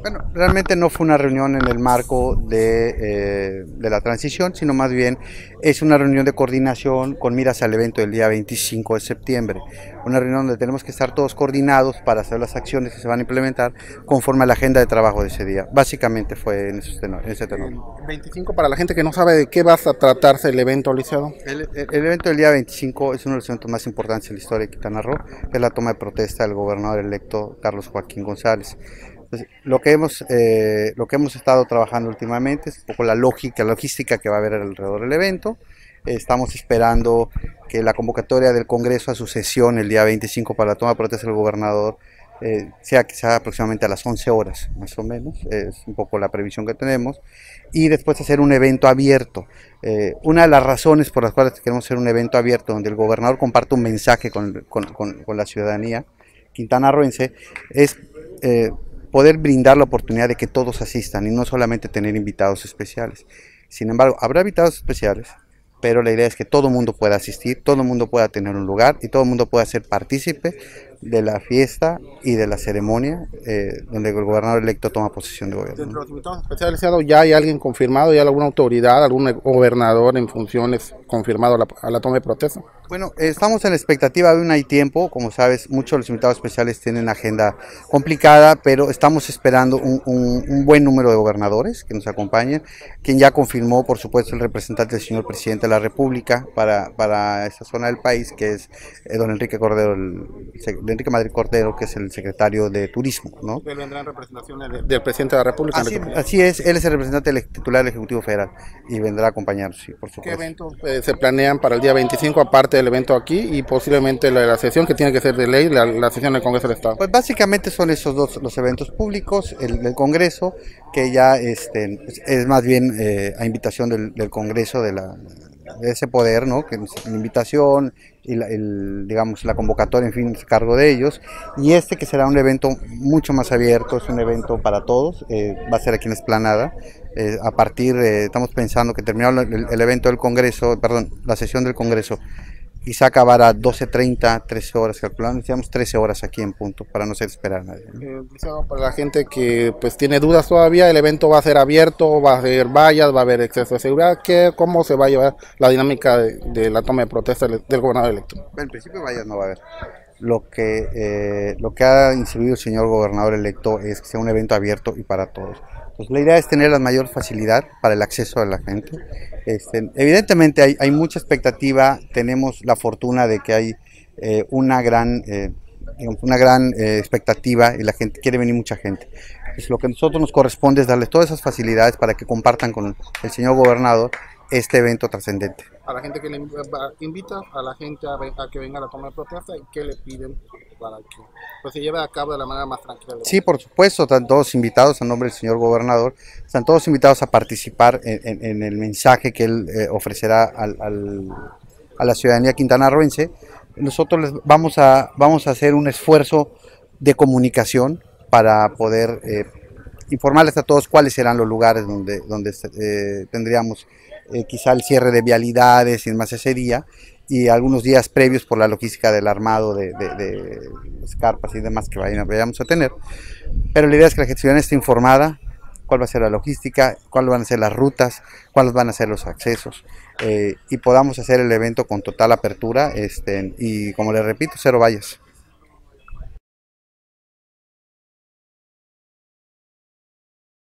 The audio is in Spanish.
Bueno, realmente no fue una reunión en el marco de la transición, sino más bien es una reunión de coordinación con miras al evento del día 25 de septiembre. Una reunión donde tenemos que estar todos coordinados para hacer las acciones que se van a implementar conforme a la agenda de trabajo de ese día. Básicamente fue en ese tenor. El 25, para la gente que no sabe de qué va a tratarse el evento, licenciado. El evento del día 25 es uno de los eventos más importantes en la historia de Quintana Roo, que es la toma de protesta del gobernador electo Carlos Joaquín González. Entonces, lo que hemos estado trabajando últimamente es un poco la logística que va a haber alrededor del evento. Estamos esperando que la convocatoria del Congreso a su sesión el día 25 para la toma de protesta del gobernador sea quizá aproximadamente a las 11 horas, más o menos, es un poco la previsión que tenemos, y después hacer un evento abierto. Una de las razones por las cuales queremos hacer un evento abierto donde el gobernador comparte un mensaje con la ciudadanía quintanarroense es poder brindar la oportunidad de que todos asistan y no solamente tener invitados especiales. Sin embargo, habrá invitados especiales, pero la idea es que todo el mundo pueda asistir, todo el mundo pueda tener un lugar y todo el mundo pueda ser partícipe de la fiesta y de la ceremonia donde el gobernador electo toma posesión de gobierno. Dentro de los invitados especiales, licenciado, ¿ya hay alguien confirmado, ya alguna autoridad, algún gobernador en funciones confirmado a la toma de protesta? Bueno, estamos en la expectativa de un hay tiempo, como sabes, muchos de los invitados especiales tienen agenda complicada, pero estamos esperando un buen número de gobernadores que nos acompañen, quien ya confirmó, por supuesto, el representante del señor presidente de la República para esta zona del país, que es don Enrique Cordero, Enrique Madrid Cordero, que es el secretario de Turismo, ¿no? Él vendrá en representación del presidente de la República. Así es, él es el representante titular del Ejecutivo Federal y vendrá a acompañarnos, sí, por supuesto. ¿Qué eventos se planean para el día 25, aparte del evento aquí y posiblemente la sesión que tiene que ser de ley, la sesión del Congreso del Estado? Pues básicamente son esos dos los eventos públicos, el del Congreso, que ya es más bien a invitación del Congreso de ese poder, ¿no? Que es la invitación y digamos la convocatoria, en fin, es cargo de ellos, y que será un evento mucho más abierto, es un evento para todos, va a ser aquí en la Explanada. Estamos pensando que terminado el evento del Congreso, perdón, la sesión del Congreso, quizá acabará a 12:30, 13 horas, calculando, necesitamos 13 horas aquí en punto para no hacer esperar a nadie, ¿no? Para la gente que pues tiene dudas todavía, el evento va a ser abierto, va a haber vallas, va a haber exceso de seguridad. ¿Cómo se va a llevar la dinámica de la toma de protesta del gobernador electo? En principio vallas no va a haber. Lo que ha incidido el señor gobernador electo es que sea un evento abierto y para todos. Pues la idea es tener la mayor facilidad para el acceso de la gente. Evidentemente hay mucha expectativa, tenemos la fortuna de que hay una gran expectativa y la gente quiere venir, mucha gente. Pues lo que a nosotros nos corresponde es darles todas esas facilidades para que compartan con el señor gobernador este evento trascendente. A la gente que le invita a la gente a que venga a la toma de protesta, ¿y qué le piden para que pues, se lleve a cabo de la manera más tranquila? Sí, por supuesto, están todos invitados a nombre del señor gobernador, están todos invitados a participar en el mensaje que él ofrecerá a la ciudadanía quintanarroense. Nosotros vamos a hacer un esfuerzo de comunicación para poder informarles a todos cuáles serán los lugares donde tendríamos quizá el cierre de vialidades y demás ese día, y algunos días previos por la logística del armado de carpas y demás que vayamos a tener. Pero la idea es que la ciudadanía esté informada cuál va a ser la logística, cuáles van a ser las rutas, cuáles van a ser los accesos, y podamos hacer el evento con total apertura, y como les repito, cero vallas.